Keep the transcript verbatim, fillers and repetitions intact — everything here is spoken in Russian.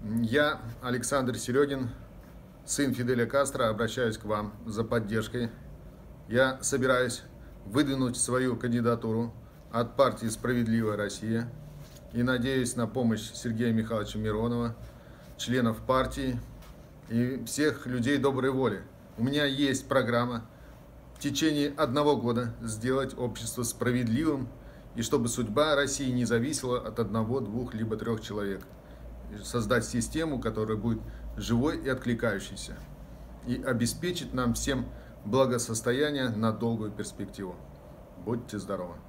Я, Александр Серегин, сын Фиделя Кастро, обращаюсь к вам за поддержкой. Я собираюсь выдвинуть свою кандидатуру от партии «Справедливая Россия» и надеюсь на помощь Сергея Михайловича Миронова, членов партии и всех людей доброй воли. У меня есть программа в течение одного года сделать общество справедливым, и чтобы судьба России не зависела от одного, двух, либо трех человек. Создать систему, которая будет живой и откликающейся, и обеспечит нам всем благосостояние на долгую перспективу. Будьте здоровы!